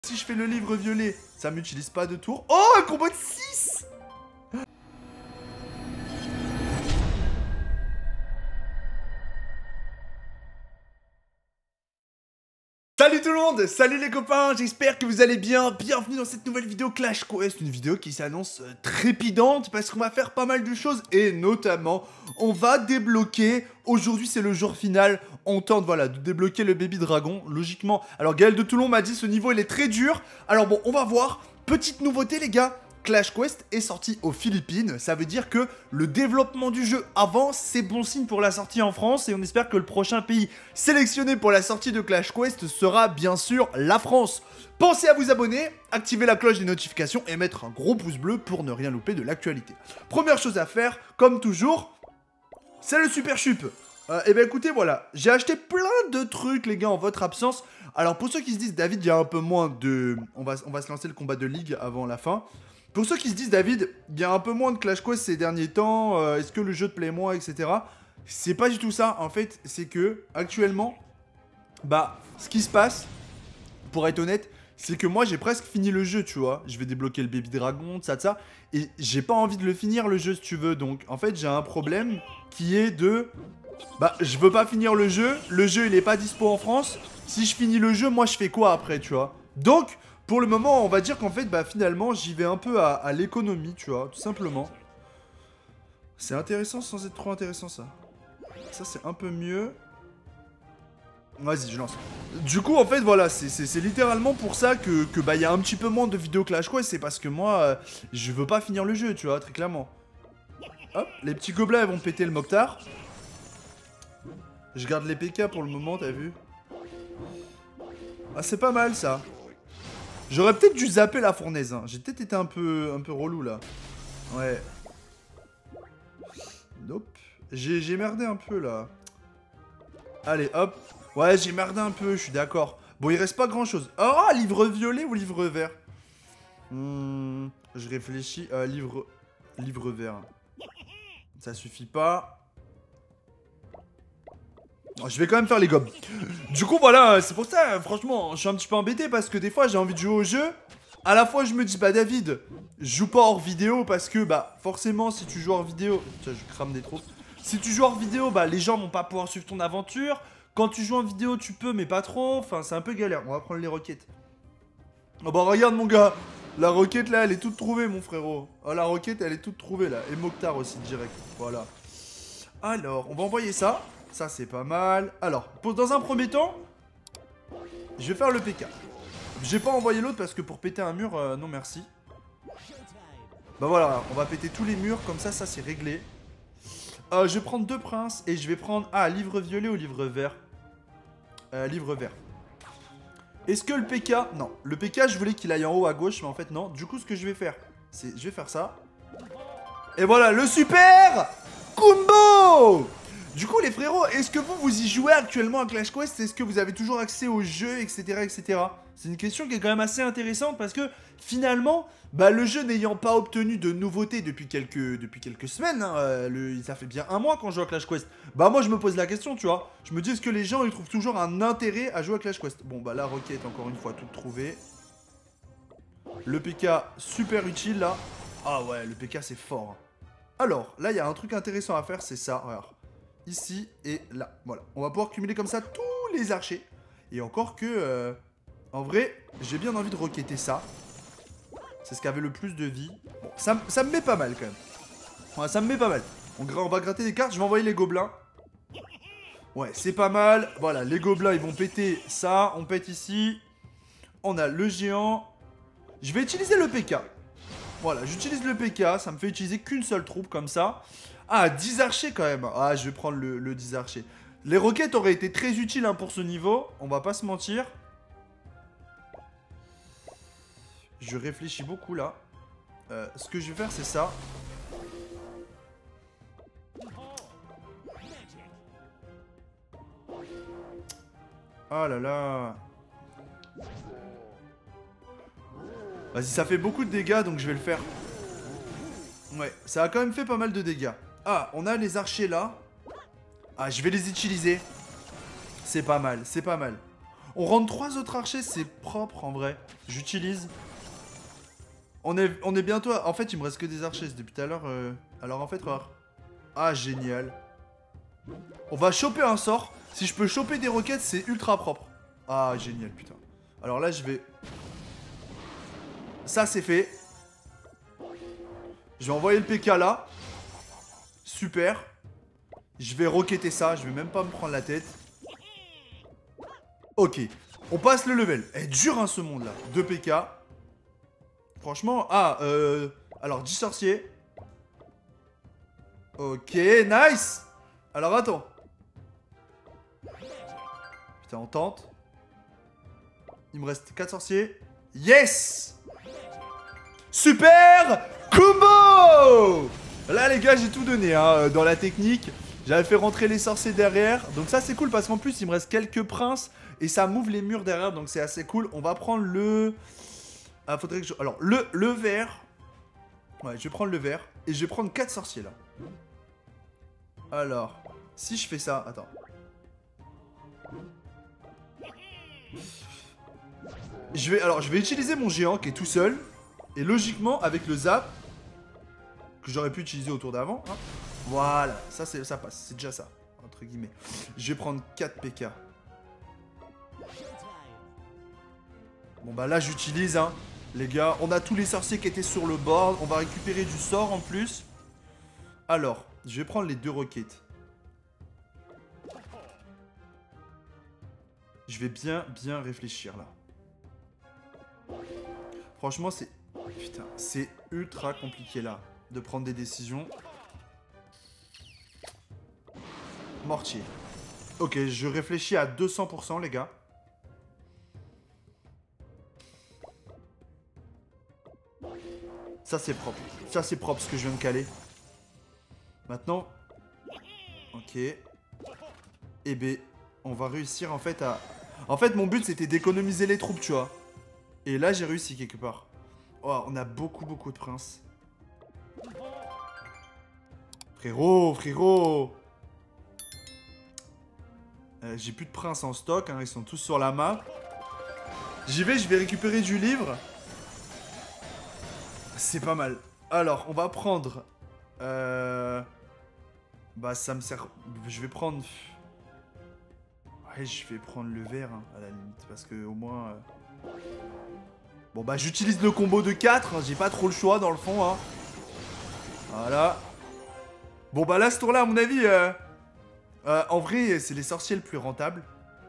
Si je fais le livre violet, ça m'utilise pas de tour. Oh, un combo de 6. Salut tout le monde, salut les copains, j'espère que vous allez bien. Bienvenue dans cette nouvelle vidéo Clash Quest, une vidéo qui s'annonce trépidante parce qu'on va faire pas mal de choses et notamment on va débloquer, aujourd'hui c'est le jour final, on tente voilà de débloquer le baby dragon, logiquement. Alors Gaël de Toulon m'a dit ce niveau il est très dur, alors bon on va voir, petite nouveauté les gars. Clash Quest est sorti aux Philippines, ça veut dire que le développement du jeu avance, c'est bon signe pour la sortie en France et on espère que le prochain pays sélectionné pour la sortie de Clash Quest sera bien sûr la France. Pensez à vous abonner, activer la cloche des notifications et mettre un gros pouce bleu pour ne rien louper de l'actualité. Première chose à faire, comme toujours, c'est le Super Chup. Et ben écoutez voilà, j'ai acheté plein de trucs les gars en votre absence. Alors pour ceux qui se disent David il y a un peu moins de... On va se lancer le combat de ligue avant la fin. Pour ceux qui se disent, David, il y a un peu moins de Clash Quest ces derniers temps, est-ce que le jeu te plaît moins, etc. C'est pas du tout ça, en fait, c'est que, actuellement, bah, ce qui se passe, pour être honnête, c'est que moi, j'ai presque fini le jeu, tu vois. Je vais débloquer le Baby Dragon, ça, et j'ai pas envie de le finir, le jeu, si tu veux. Donc, en fait, j'ai un problème qui est de... Bah, je veux pas finir le jeu, il est pas dispo en France. Si je finis le jeu, moi, je fais quoi après, tu vois. Donc... Pour le moment, on va dire qu'en fait, bah finalement, j'y vais un peu à l'économie, tu vois, tout simplement. C'est intéressant sans être trop intéressant, ça. Ça, c'est un peu mieux. Vas-y, je lance. Du coup, en fait, voilà, c'est littéralement pour ça que bah, y a un petit peu moins de vidéos Clash Quest. C'est parce que moi, je veux pas finir le jeu, tu vois, très clairement. Hop, les petits gobelins, ils vont péter le Mokhtar. Je garde les PK pour le moment, t'as vu? Ah, c'est pas mal, ça. J'aurais peut-être dû zapper la fournaise, hein. J'ai peut-être été un peu relou, là. Ouais. Nope. J'ai merdé un peu, là. Allez, hop. Ouais, j'ai merdé un peu, je suis d'accord. Bon, il reste pas grand-chose. Oh, livre violet ou livre vert? Je réfléchis. Livre vert. Ça suffit pas. Je vais quand même faire les gobs. Du coup voilà, c'est pour ça, franchement, je suis un petit peu embêté parce que des fois j'ai envie de jouer au jeu. À la fois je me dis, bah David, je joue pas hors vidéo parce que bah forcément si tu joues hors vidéo, tiens je crame des troupes. Si tu joues hors vidéo, bah les gens vont pas pouvoir suivre ton aventure. Quand tu joues en vidéo tu peux mais pas trop, enfin c'est un peu galère. On va prendre les roquettes. Oh bah regarde mon gars, la roquette là elle est toute trouvée mon frérot. Oh la roquette elle est toute trouvée là, et Mokhtar aussi direct, voilà. Alors on va envoyer ça. Ça c'est pas mal. Alors, dans un premier temps, je vais faire le PK. J'ai pas envoyé l'autre parce que pour péter un mur, non merci. Bah voilà, on va péter tous les murs, comme ça c'est réglé. Je vais prendre deux princes et je vais prendre... Ah, livre violet ou livre vert? Livre vert. Est-ce que le PK... Non, le PK je voulais qu'il aille en haut à gauche, mais en fait non. Du coup ce que je vais faire, c'est... Je vais faire ça. Et voilà, le super combo! Du coup les frérots, est-ce que vous y jouez actuellement à Clash Quest? Est-ce que vous avez toujours accès au jeu, etc. etc. C'est une question qui est quand même assez intéressante parce que finalement, bah, le jeu n'ayant pas obtenu de nouveautés depuis quelques semaines, hein, ça fait bien un mois qu'on joue à Clash Quest, bah moi je me pose la question, tu vois. Je me dis, est-ce que les gens ils trouvent toujours un intérêt à jouer à Clash Quest? Bon bah la roquette encore une fois toute trouvée. Le PK super utile là. Ah ouais, le PK c'est fort. Alors, là il y a un truc intéressant à faire, c'est ça, regarde. Ici et là, voilà. On va pouvoir cumuler comme ça tous les archers. Et encore que, en vrai, j'ai bien envie de roqueter ça. C'est ce qui avait le plus de vie. Bon, ça me met pas mal quand même. Ouais, ça me met pas mal. On va gratter des cartes, je vais envoyer les gobelins. Ouais, c'est pas mal. Voilà, les gobelins, ils vont péter ça. On pète ici. On a le géant. Je vais utiliser le PK. Voilà, j'utilise le PK. Ça me fait utiliser qu'une seule troupe comme ça. Ah, 10 archers quand même. Ah, je vais prendre le 10 archers. Les roquettes auraient été très utiles hein, pour ce niveau. On va pas se mentir. Je réfléchis beaucoup là. Ce que je vais faire, c'est ça. Oh là là. Vas-y, ça fait beaucoup de dégâts, donc je vais le faire. Ouais, ça a quand même fait pas mal de dégâts. Ah, on a les archers là. Ah, je vais les utiliser. C'est pas mal, c'est pas mal. On rentre 3 autres archers, c'est propre en vrai. J'utilise. On est bientôt... En fait, il me reste que des archers depuis tout à l'heure. Alors en fait, regarde. Ah, génial. On va choper un sort. Si je peux choper des roquettes, c'est ultra propre. Ah, génial, putain. Alors là, je vais... Ça, c'est fait. Je vais envoyer le PK là. Super. Je vais roqueter ça. Je vais même pas me prendre la tête. Ok. On passe le level. Eh, dur, hein, ce monde-là. 2 PK. Franchement... Ah, alors, 10 sorciers. Ok, nice. Alors, attends. Putain, on tente. Il me reste 4 sorciers. Yes! Super combo! Là, les gars, j'ai tout donné hein, dans la technique. J'avais fait rentrer les sorciers derrière. Donc ça, c'est cool parce qu'en plus, il me reste quelques princes. Et ça m'ouvre les murs derrière. Donc c'est assez cool. On va prendre le... Ah, faudrait que je... Alors, le vert. Ouais, je vais prendre le vert. Et je vais prendre 4 sorciers, là. Alors, si je fais ça... Attends. Je vais utiliser mon géant qui est tout seul. Et logiquement, avec le zap, que j'aurais pu utiliser au tour d'avant, hein, voilà, ça passe, c'est déjà ça, entre guillemets. Je vais prendre 4 PK. Bon bah là j'utilise, hein, les gars. On a tous les sorciers qui étaient sur le board. On va récupérer du sort en plus. Alors, je vais prendre les 2 roquettes. Je vais bien réfléchir là. Franchement, c'est... Putain, c'est ultra compliqué là, de prendre des décisions. Mortier. Ok, je réfléchis à 200%, les gars. Ça, c'est propre. Ça, c'est propre, ce que je viens de caler. Maintenant... Ok. Eh ben, on va réussir, en fait, à... En fait, mon but, c'était d'économiser les troupes, tu vois. Et là, j'ai réussi, quelque part. Oh, on a beaucoup de princes. Frérot. J'ai plus de princes en stock, hein, ils sont tous sur la map. J'y vais, je vais récupérer du livre. C'est pas mal. Alors, on va prendre... Bah, ça me sert... Je vais prendre... Ouais, je vais prendre le vert, hein, à la limite, parce que au moins... Bon bah j'utilise le combo de 4, hein, j'ai pas trop le choix dans le fond hein. Voilà. Bon bah là ce tour là à mon avis en vrai c'est les sorciers le plus rentable.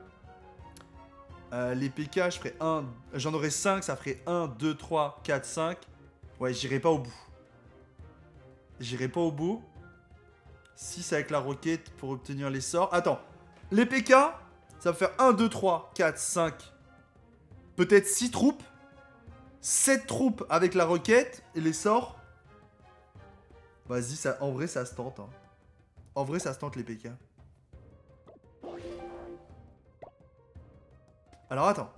Les PK je ferai 1, j'en aurai 5, ça ferait 1, 2, 3, 4, 5. Ouais j'irai pas au bout. J'irai pas au bout. 6 avec la roquette pour obtenir les sorts. Attends, les PK ça va faire 1, 2, 3, 4, 5. Peut-être 6 troupes. 7 troupes avec la roquette et les sorts. Vas-y, en vrai, ça se tente. Hein. En vrai, ça se tente les PK. Alors, attends.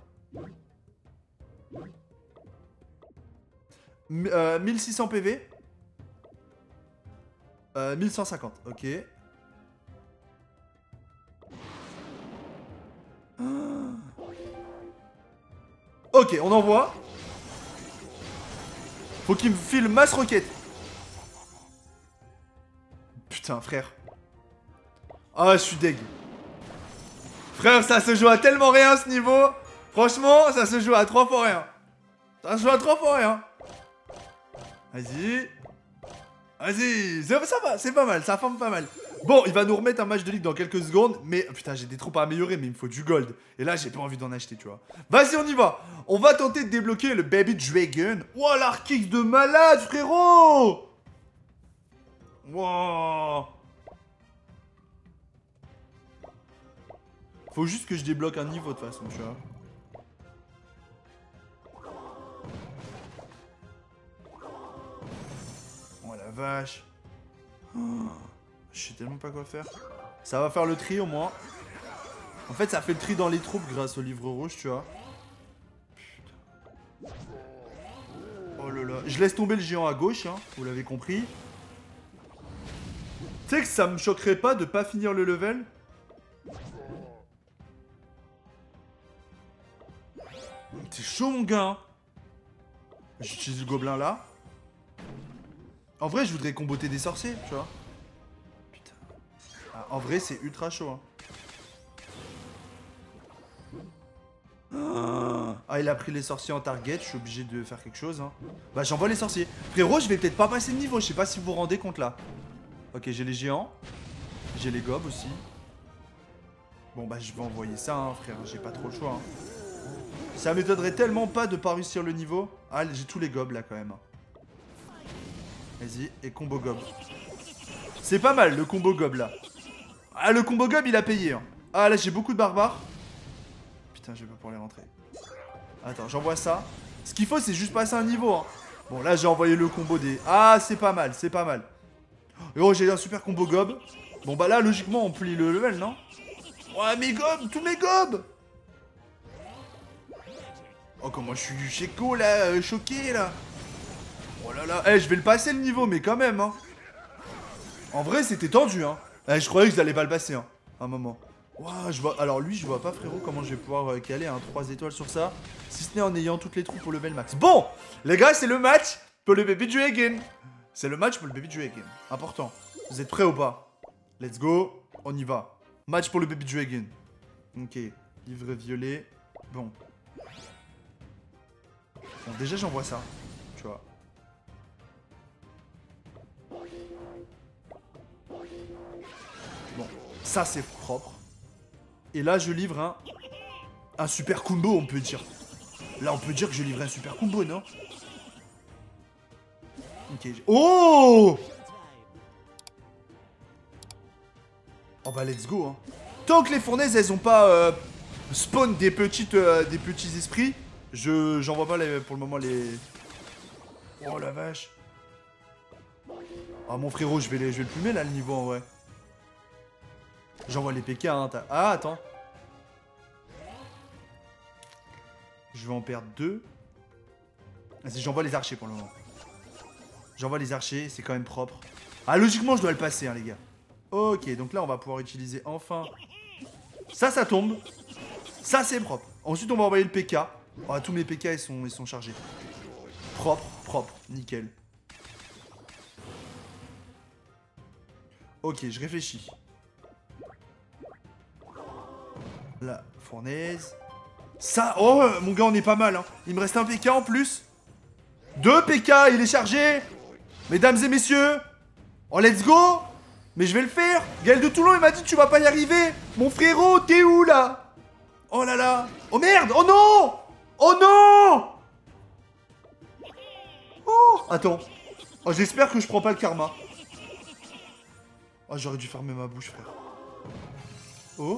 1600 PV. 1150, ok. Ok, on envoie. Faut qu'il me file masse roquette. Putain, frère. Ah, je suis deg. Frère, ça se joue à tellement rien ce niveau. Franchement, ça se joue à 3 fois rien. Ça se joue à 3 fois rien. Vas-y. Vas-y. Ça va, c'est pas mal, ça forme pas mal. Bon, il va nous remettre un match de ligue dans quelques secondes. Mais putain, j'ai des troupes à améliorer, mais il me faut du gold. Et là, j'ai pas envie d'en acheter, tu vois. Vas-y, on y va. On va tenter de débloquer le Baby Dragon. Wow, l'arc de malade, frérot. Wow. Faut juste que je débloque un niveau de toute façon, tu vois. Oh la vache. Oh, je sais tellement pas quoi faire. Ça va faire le tri au moins. En fait, ça fait le tri dans les troupes grâce au livre rouge, tu vois. Putain. Oh là là. Je laisse tomber le géant à gauche, hein, vous l'avez compris. Tu sais que ça me choquerait pas de pas finir le level. chaud, mon gars. Hein. J'utilise le gobelin là. En vrai, je voudrais comboter des sorciers, tu vois. Putain. Ah, en vrai, c'est ultra chaud. Hein. Ah, il a pris les sorciers en target. Je suis obligé de faire quelque chose. Hein. Bah, j'envoie les sorciers. Frérot, je vais peut-être pas passer de niveau. Je sais pas si vous vous rendez compte là. Ok, j'ai les géants. J'ai les gobs aussi. Bon, bah, je vais envoyer ça, hein, frère. J'ai pas trop le choix. Hein. Ça m'étonnerait tellement pas de pas réussir le niveau. Ah, j'ai tous les gobs là quand même. Vas-y, et combo gob. C'est pas mal le combo gob là. Ah, le combo gob il a payé. Hein. Ah, là j'ai beaucoup de barbares. Putain, je vais pas pouvoir les rentrer. Attends, j'envoie ça. Ce qu'il faut, c'est juste passer un niveau. Hein. Bon, là j'ai envoyé le combo des. Ah, c'est pas mal, c'est pas mal. Et oh, j'ai un super combo gob. Bon, bah là, logiquement, on plie le level, non? Ouais, mes gobs, tous mes gobs. Oh, comment je suis chéco là, choqué là. Oh là là, je vais le passer le niveau, mais quand même, hein. En vrai, c'était tendu, hein. Je croyais que j'allais pas le passer, hein, à un moment. Ouah, je vois. Alors, lui, je vois pas, frérot, comment je vais pouvoir caler un 3 étoiles sur ça. Si ce n'est en ayant toutes les troupes pour level max. Bon, les gars, c'est le match pour le Baby Dragon. C'est le match pour le Baby Dragon. Important. Vous êtes prêts ou pas? Let's go, on y va. Match pour le Baby Dragon. Ok, livre violet. Bon. Bon, déjà, j'envoie ça. Tu vois. Bon, ça, c'est propre. Et là, je livre un super combo, on peut dire. Là, on peut dire que je livre un super combo, non? Ok. Oh! Oh bah, let's go, hein. Tant que les fournaises, elles ont pas spawn des petits esprits, j'envoie pas pour le moment les... Oh la vache. Ah, mon frérot, je vais le plumer, là, le niveau, en vrai. J'envoie les PK, hein. Ah, attends. Je vais en perdre 2. Vas-y, j'envoie les archers pour le moment. J'envoie les archers, c'est quand même propre. Ah, logiquement, je dois le passer, hein, les gars. Ok, donc là, on va pouvoir utiliser enfin... Ça tombe. Ça, c'est propre. Ensuite, on va envoyer le PK. Oh, tous mes PK, ils sont chargés. Propre, propre, nickel. Ok, je réfléchis. La fournaise. Ça, oh, mon gars, on est pas mal. Hein. Il me reste un PK en plus. 2 PK, il est chargé. Mesdames et messieurs. Oh, let's go. Mais je vais le faire. Gaël de Toulon, il m'a dit tu vas pas y arriver. Mon frérot, t'es où là? Oh là là. Oh merde. Oh non. Oh non. Oh, attends. Oh, j'espère que je prends pas le karma. Oh, j'aurais dû fermer ma bouche, frère. Oh.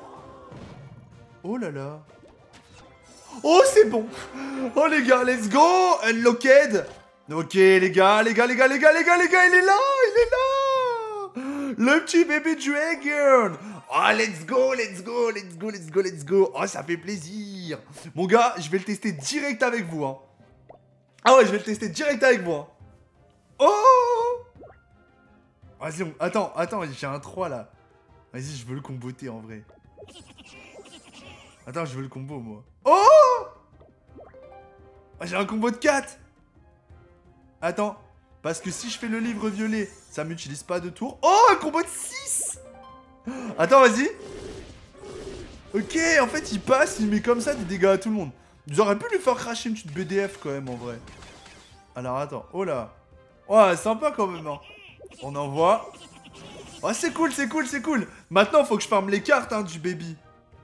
Oh là là. Oh, c'est bon. Oh, les gars, let's go. Unlocked. Ok, les gars, il est là. Il est là. Le petit Baby Dragon. Oh, let's go. Oh, ça fait plaisir. Mon gars, je vais le tester direct avec vous. Hein. Ah ouais, je vais le tester direct avec vous. Hein. Oh. Vas-y, attends, j'ai un 3 là. Vas-y, je veux le comboter en vrai. Attends, je veux le combo, moi. Oh! J'ai un combo de 4. Attends. Parce que si je fais le livre violet, ça m'utilise pas de tour. Oh, un combo de 6. Attends, vas-y. Ok, en fait, il passe, il met comme ça des dégâts à tout le monde. Ils auraient pu lui faire cracher une petite BDF quand même, en vrai. Alors, attends. Oh là. Ouais, sympa quand même, hein. On envoie. Oh, c'est cool. Maintenant, faut que je farme les cartes, hein, du baby.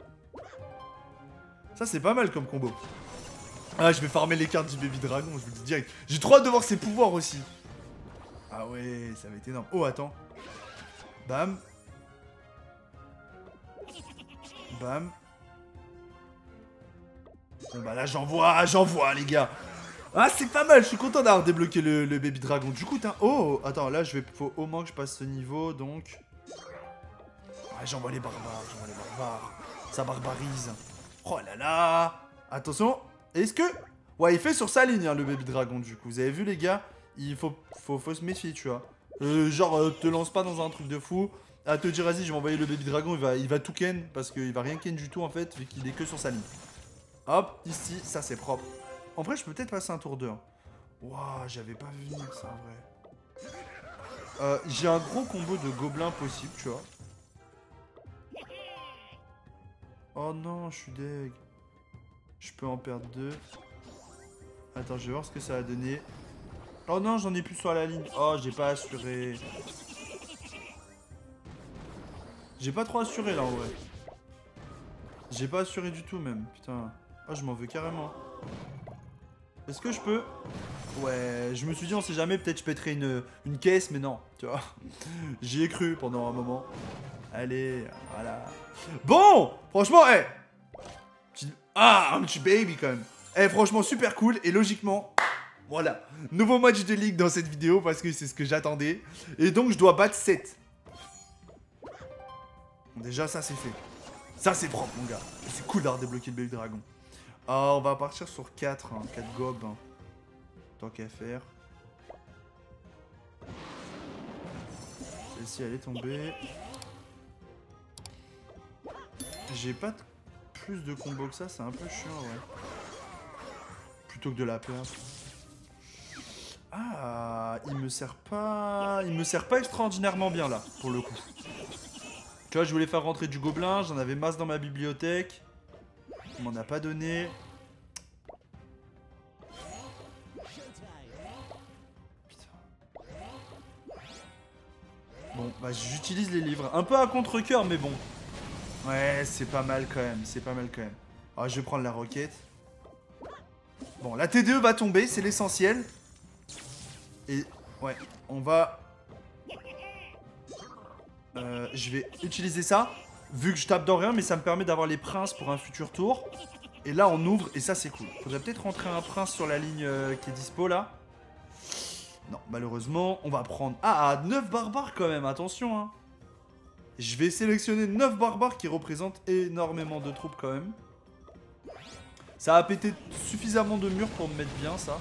Ça, c'est pas mal comme combo. Ah, je vais farmer les cartes du Baby Dragon, je vous le dis direct. J'ai trop hâte de voir ses pouvoirs aussi. Ah ouais, ça va être énorme. Oh, attends. Bam. Bam. Bon, bah là, j'envoie, les gars. Ah, c'est pas mal, je suis content d'avoir débloqué le Baby Dragon. Du coup, t'as... Oh, attends, là, faut au moins que je passe ce niveau, donc... Ah, j'envoie les barbares. Ça barbarise. Oh là là. Attention. Est-ce que... Ouais, il fait sur sa ligne, hein, le Baby Dragon, du coup. Vous avez vu, les gars? Il faut se méfier, tu vois. Te lance pas dans un truc de fou. À te dire, vas-y, je vais envoyer le Baby Dragon, il va tout ken. Parce qu'il va rien ken du tout, en fait, vu qu'il est que sur sa ligne. Hop, ici, ça c'est propre. En vrai, je peux peut-être passer un tour 2. Hein. Waouh, j'avais pas vu venir ça en vrai. J'ai un gros combo de gobelins possible, tu vois. Oh non, je suis deg. Je peux en perdre 2. Attends, je vais voir ce que ça va donner. Oh non, j'en ai plus sur la ligne. Oh, j'ai pas assuré. J'ai pas trop assuré là en vrai. J'ai pas assuré du tout même. Putain. Oh, je m'en veux carrément. Est-ce que je peux? Ouais, je me suis dit, on sait jamais, peut-être je pèterai une caisse, mais non, tu vois. J'y ai cru pendant un moment. Allez, voilà. Bon, franchement, eh. Ah, un petit baby quand même. Eh, franchement, super cool. Et logiquement, voilà. Nouveau match de ligue dans cette vidéo parce que c'est ce que j'attendais. Et donc, je dois battre 7. Bon, déjà, ça, c'est fait. Ça, c'est propre, mon gars. C'est cool d'avoir débloqué le baby dragon. Ah, on va partir sur 4. Hein, 4 gobs. Hein. Tant qu'à faire. Celle-ci, elle est tombée. J'ai pas plus de combos que ça, c'est un peu chiant, ouais. Plutôt que de la perdre. Ah, il me sert pas extraordinairement bien, là, pour le coup. Tu vois, je voulais faire rentrer du gobelin, j'en avais masse dans ma bibliothèque. On m'en a pas donné. Bon, bah j'utilise les livres. Un peu à contre-cœur, mais bon. Ouais, c'est pas mal quand même. C'est pas mal quand même. Ah, je vais prendre la roquette. Bon, la TDE va tomber, c'est l'essentiel. Et ouais, on va... je vais utiliser ça. Vu que je tape dans rien, mais ça me permet d'avoir les princes pour un futur tour. Et là, on ouvre, et ça, c'est cool. Faudrait peut-être rentrer un prince sur la ligne qui est dispo, là. Non, malheureusement, on va prendre... Ah, 9 barbares quand même, attention, hein. Je vais sélectionner 9 barbares qui représentent énormément de troupes quand même. Ça a pété suffisamment de murs pour me mettre bien, ça.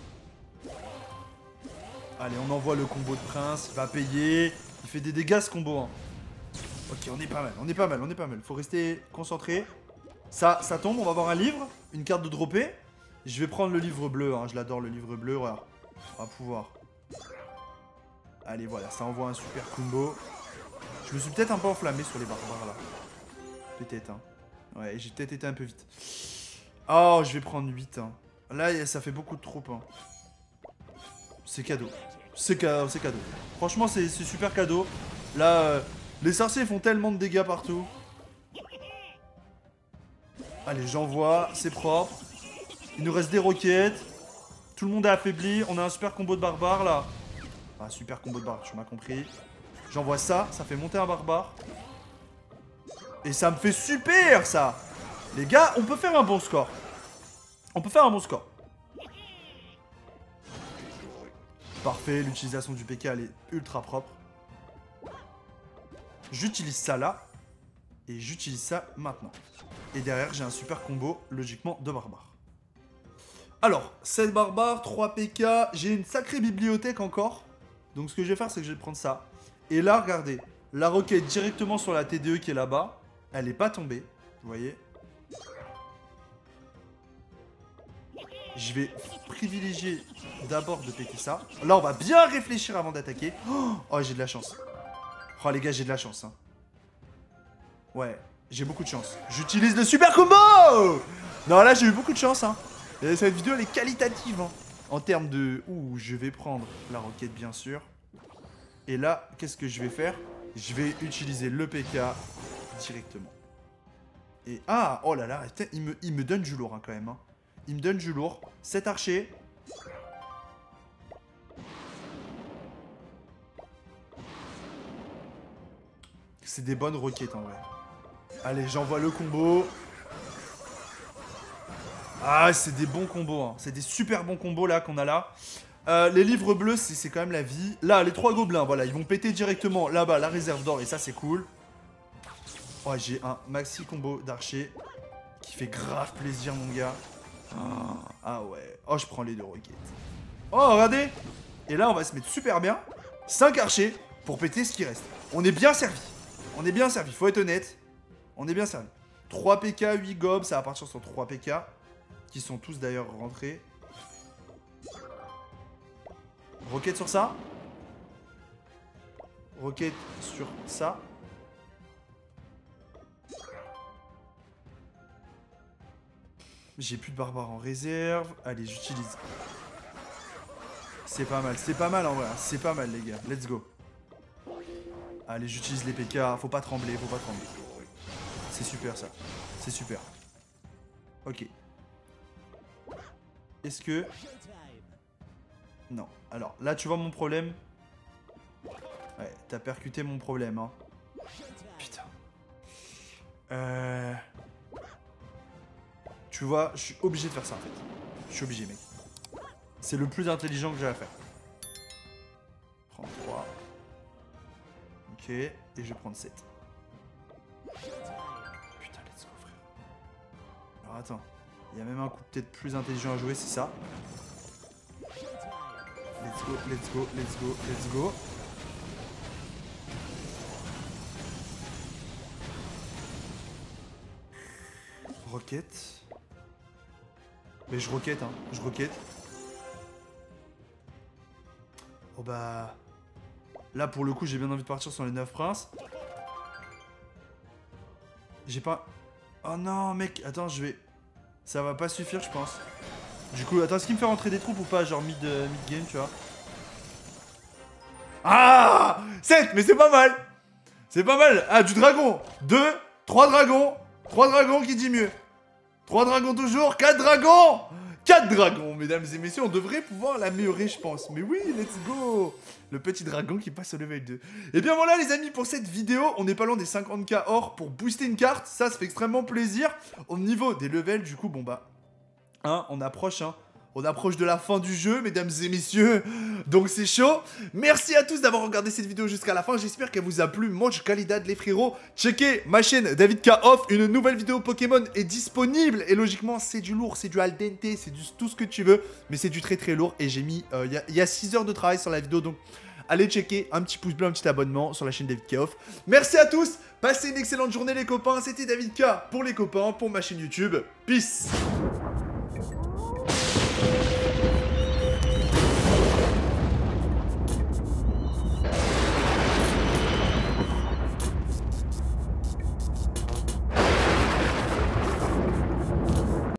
Allez, on envoie le combo de prince, il va payer. Il fait des dégâts, ce combo, hein. Ok, on est pas mal, on est pas mal, on est pas mal. Faut rester concentré. Ça tombe, on va avoir un livre, une carte de dropper. Je vais prendre le livre bleu, hein. Je l'adore, le livre bleu, voilà. On va pouvoir... Allez, voilà, ça envoie un super combo. Je me suis peut-être un peu enflammé sur les barbares, là. Peut-être, hein. Ouais, j'ai peut-être été un peu vite. Oh, je vais prendre 8, hein. Là, ça fait beaucoup de troupes, hein. C'est cadeau. C'est cadeau. Franchement, c'est super cadeau. Là, les sorciers font tellement de dégâts partout. Allez, j'envoie. C'est propre. Il nous reste des roquettes. Tout le monde est affaibli. On a un super combo de barbares, là. Ah, super combo de barbares, tu m'as compris. J'envoie ça. Ça fait monter un barbare. Et ça me fait super, ça. Les gars, on peut faire un bon score. On peut faire un bon score. Parfait, l'utilisation du PK, elle est ultra propre. J'utilise ça là. Et j'utilise ça maintenant. Et derrière, j'ai un super combo, logiquement, de barbares. Alors, 7 barbares, 3 PK. J'ai une sacrée bibliothèque encore. Donc ce que je vais faire, c'est que je vais prendre ça. Et là, regardez. La roquette directement sur la TDE qui est là-bas. Elle n'est pas tombée. Vous voyez? Je vais privilégier d'abord de péter ça. Là, on va bien réfléchir avant d'attaquer. Oh, j'ai de la chance. Oh, les gars, j'ai de la chance. Hein. Ouais, j'ai beaucoup de chance. J'utilise le super combo. Non, là, j'ai eu beaucoup de chance. Hein. Et cette vidéo, elle est qualitative. Hein. En termes de... Ouh, je vais prendre la roquette, bien sûr. Et là, qu'est-ce que je vais faire? Je vais utiliser le PK directement. Et... Ah, oh là là, il me donne du lourd, hein, quand même. Hein. Il me donne du lourd. 7 archers. C'est des bonnes roquettes en vrai. Allez, j'envoie le combo. Ah, c'est des bons combos. Hein. C'est des super bons combos là qu'on a là. Les livres bleus, c'est quand même la vie. Là, les 3 gobelins, voilà, ils vont péter directement là-bas la réserve d'or et ça, c'est cool. Oh, j'ai un maxi combo d'archers qui fait grave plaisir, mon gars. Ah ouais. Oh, je prends les 2 roquettes. Oh, regardez. Et là, on va se mettre super bien. 5 archers pour péter ce qui reste. On est bien servi. On est bien servi, faut être honnête. On est bien servi. 3 PK, 8 gobs, ça va partir sur 3 PK. Qui sont tous d'ailleurs rentrés. Rocket sur ça. Rocket sur ça. J'ai plus de barbares en réserve. Allez, j'utilise. C'est pas mal en vrai. C'est pas mal les gars. Let's go. Allez, j'utilise les PK. Faut pas trembler, faut pas trembler. C'est super ça. C'est super. Ok. Est-ce que... Non. Alors, là, tu vois mon problème. Ouais, t'as percuté mon problème, hein. Putain. Tu vois, je suis obligé de faire ça, en fait. Je suis obligé, mec. C'est le plus intelligent que j'ai à faire. Prends 3. Ok, et je vais prendre 7. Putain, let's go, frère. Alors, attends. Il y a même un coup peut-être plus intelligent à jouer, c'est ça. Let's go, let's go, let's go, let's go. Rocket. Mais je rocket, hein. Je rocket. Oh bah... Là, pour le coup, j'ai bien envie de partir sur les 9 princes. J'ai pas... Oh non, mec. Attends, je vais... Ça va pas suffire, je pense. Du coup, attends, est-ce qu'il me fait rentrer des troupes ou pas? Genre mid-game, tu vois. Ah 7, mais c'est pas mal. C'est pas mal. Ah, du dragon. 2, 3 dragons. 3 dragons qui dit mieux. 3 dragons toujours. 4 dragons. 4 dragons, mesdames et messieurs. On devrait pouvoir l'améliorer, je pense. Mais oui, let's go. Le petit dragon qui passe au level 2. Et bien voilà, les amis, pour cette vidéo, on n'est pas loin des 50k or pour booster une carte. Ça fait extrêmement plaisir. Au niveau des levels, du coup, bon bah... Hein, on approche, hein. On approche de la fin du jeu, mesdames et messieurs. Donc c'est chaud. Merci à tous d'avoir regardé cette vidéo jusqu'à la fin. J'espère qu'elle vous a plu. Mange Calidad, les frérots. Checkez ma chaîne David K Off. Une nouvelle vidéo Pokémon est disponible. Et logiquement, c'est du lourd, c'est du al dente, c'est du tout ce que tu veux. Mais c'est du très très lourd. Et j'ai mis... Il y a 6 heures de travail sur la vidéo. Donc allez checker. Un petit pouce bleu, un petit abonnement sur la chaîne David K Off. Merci à tous. Passez une excellente journée les copains. C'était David K pour les copains, pour ma chaîne YouTube. Peace.